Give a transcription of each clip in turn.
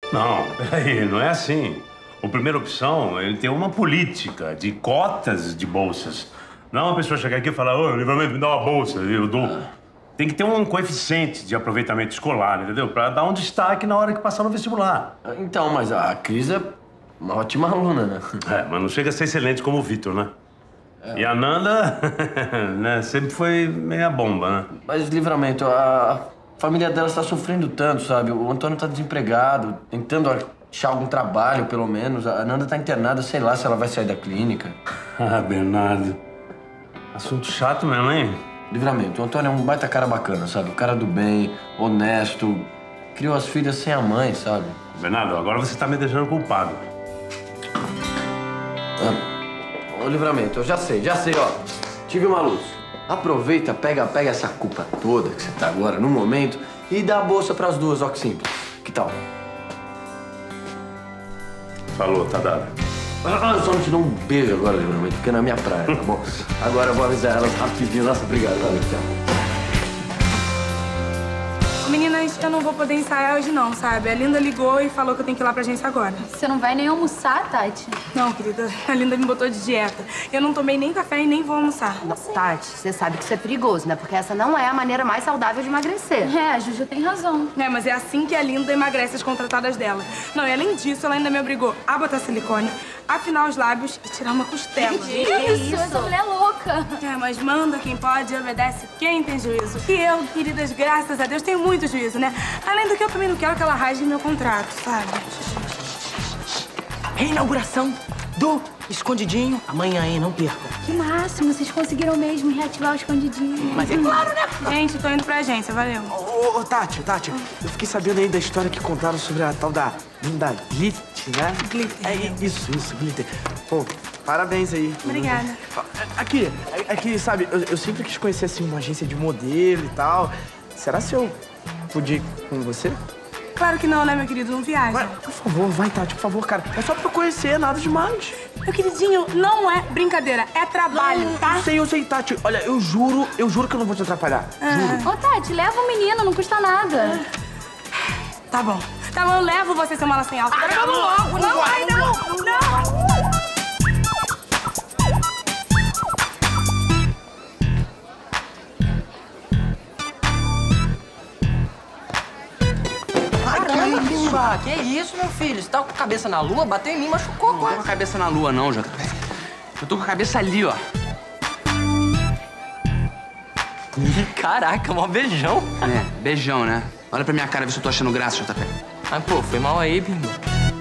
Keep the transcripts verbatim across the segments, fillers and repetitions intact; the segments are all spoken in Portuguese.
Não, peraí, não é assim. O primeira opção, ele tem uma política de cotas de bolsas. Não é uma pessoa chegar aqui e falar, ô, Livramento, me dá uma bolsa, eu dou. Ah. Tem que ter um coeficiente de aproveitamento escolar, entendeu? Pra dar um destaque na hora que passar no vestibular. Então, mas a Cris é uma ótima aluna, né? É, mas não chega a ser excelente como o Vitor, né? É. E a Nanda, né, sempre foi meia bomba, né? Mas, Livramento, a família dela está sofrendo tanto, sabe? O Antônio tá desempregado, tentando achar algum trabalho, pelo menos. A Nanda tá internada, sei lá se ela vai sair da clínica. Ah, Bernardo. Assunto chato mesmo, hein? Livramento, o Antônio é um baita cara bacana, sabe? O cara do bem, honesto, criou as filhas sem a mãe, sabe? Bernardo, agora você tá me deixando culpado. Ah, ô, Livramento, eu já sei, já sei, ó. Tive uma luz. Aproveita, pega, pega essa culpa toda que você tá agora, no momento, e dá a bolsa pras duas, ó que simples. Que tal? Falou, tá dado. Ah, só não te dou um beijo agora, Livramento, porque é na minha praia, tá bom? Agora eu vou avisar elas rapidinho. Nossa, obrigado. Valeu, tchau. Meninas, eu não vou poder ensaiar hoje não, sabe? A Linda ligou e falou que eu tenho que ir lá pra agência agora. Você não vai nem almoçar, Tati? Não, querida. A Linda me botou de dieta. Eu não tomei nem café e nem vou almoçar. Assim? Tati, você sabe que isso é perigoso, né? Porque essa não é a maneira mais saudável de emagrecer. É, a Juju tem razão. É, mas é assim que a Linda emagrece as contratadas dela. Não, e além disso, ela ainda me obrigou a botar silicone, afinar os lábios e tirar uma costela. Que isso? Essa mulher é louca. É, mas manda quem pode e obedece quem tem juízo. E eu, queridas, graças a Deus, tenho muito juízo, né? Além do que eu também não quero que ela rasgue meu contrato, sabe? Reinauguração do Escondidinho. Amanhã, hein? Não percam. Que máximo, vocês conseguiram mesmo reativar o Escondidinho. Mas é claro, né? Gente, tô indo pra agência, valeu. Ô, ô, Tati, Tati, eu fiquei sabendo aí da história que contaram sobre a tal da Linda Glitter, né? Glitter. É, isso, isso, Glitter. Pô, parabéns aí. Obrigada. Aqui, aqui, sabe, eu, eu sempre quis conhecer, assim, uma agência de modelo e tal. Será se eu podia ir com você? Claro que não, né, meu querido? Não viaja. Vai, por favor, vai, Tati, por favor, cara. É só pra eu conhecer, nada demais. Meu queridinho, não é brincadeira, é trabalho, não, tá? Eu sei, eu sei, Tati. Olha, eu juro, eu juro que eu não vou te atrapalhar. Ah. Juro. Ô, Tati, leva o menino, não custa nada. Tá bom. Tá bom, eu levo você, seu mala sem alça. Agora vamos logo. Não vai, não. Não. Caramba, que isso, meu filho? Você tá com a cabeça na lua? Bateu em mim, machucou, Não quase. tô com a cabeça na lua, não, J P. Eu tô com a cabeça ali, ó. Caraca, mó beijão. É, beijão, né? Olha pra minha cara, vê se eu tô achando graça, J P. Mas, pô, foi mal aí, Bimbo.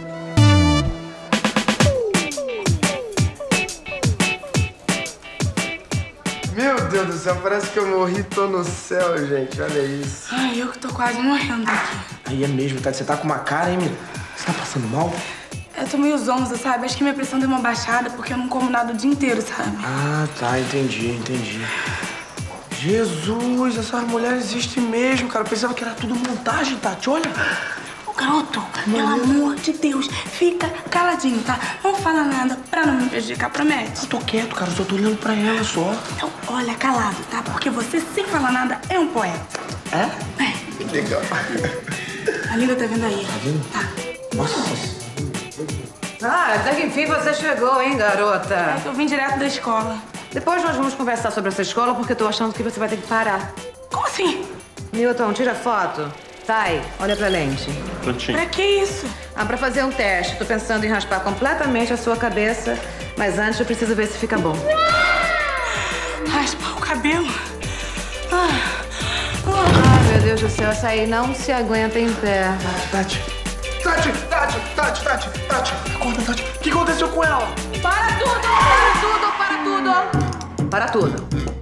Meu Deus do céu, parece que eu morri, tô no céu, gente. Olha isso. Ai, eu que tô quase morrendo aqui. Aí é mesmo, Tati. Você tá com uma cara, hein, menina? Você tá passando mal? Eu tô meio zonza, sabe? Acho que minha pressão deu uma baixada porque eu não como nada o dia inteiro, sabe? Ah, tá. Entendi, entendi. Jesus, essas mulheres existem mesmo, cara. Eu pensava que era tudo montagem, Tati. Olha. Ô, garoto, pelo amor de Deus, fica caladinho, tá? Não fala nada pra não me prejudicar, promete? Eu tô quieto, cara. Eu só tô olhando pra ela só. Então, olha, calado, tá? Porque você, sem falar nada, é um poeta. É? É. Legal. A Linda tá vindo aí. Tá vindo? Tá. Nossa. Ah, até que enfim você chegou, hein, garota? É que eu vim direto da escola. Depois nós vamos conversar sobre essa escola, porque eu tô achando que você vai ter que parar. Como assim? Milton, tira foto. Thay, olha pra lente. Pra que isso? Ah, pra fazer um teste. Tô pensando em raspar completamente a sua cabeça, mas antes eu preciso ver se fica bom. Raspar o cabelo? Ah. Ah, meu Deus do céu, essa aí não se aguenta em pé. Tati, Tati, Tati, Tati, Tati, Tati. Acorda, Tati. O que aconteceu com ela? Para tudo! Para tudo! Para tudo! Para tudo!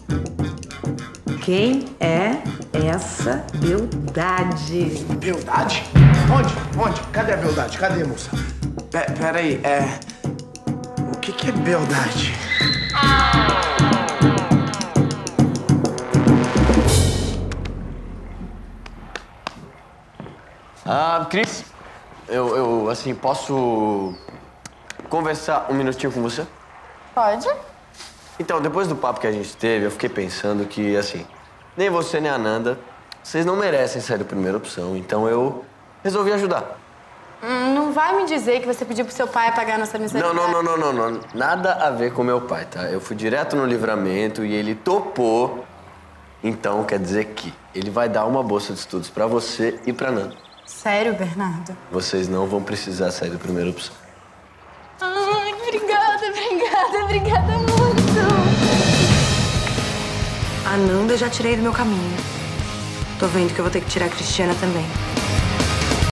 Quem é essa beldade? Beldade? Onde? Onde? Cadê a beldade? Cadê, moça? P pera aí, é... O que que é beldade? Ah, Cris, eu, eu, assim, posso conversar um minutinho com você? Pode? Então, depois do papo que a gente teve, eu fiquei pensando que, assim, nem você nem a Nanda, vocês não merecem ser a primeira opção. Então eu resolvi ajudar. Hum, não vai me dizer que você pediu pro seu pai pagar nossa mensalidade. Não, não, não, não, não, não. Nada a ver com meu pai, tá? Eu fui direto no Livramento e ele topou. Então, quer dizer que ele vai dar uma bolsa de estudos pra você e pra Nana. Sério, Bernardo? Vocês não vão precisar sair da primeira opção. Ai, obrigada, obrigada, obrigada muito. A Nanda eu já tirei do meu caminho. Tô vendo que eu vou ter que tirar a Cristiana também.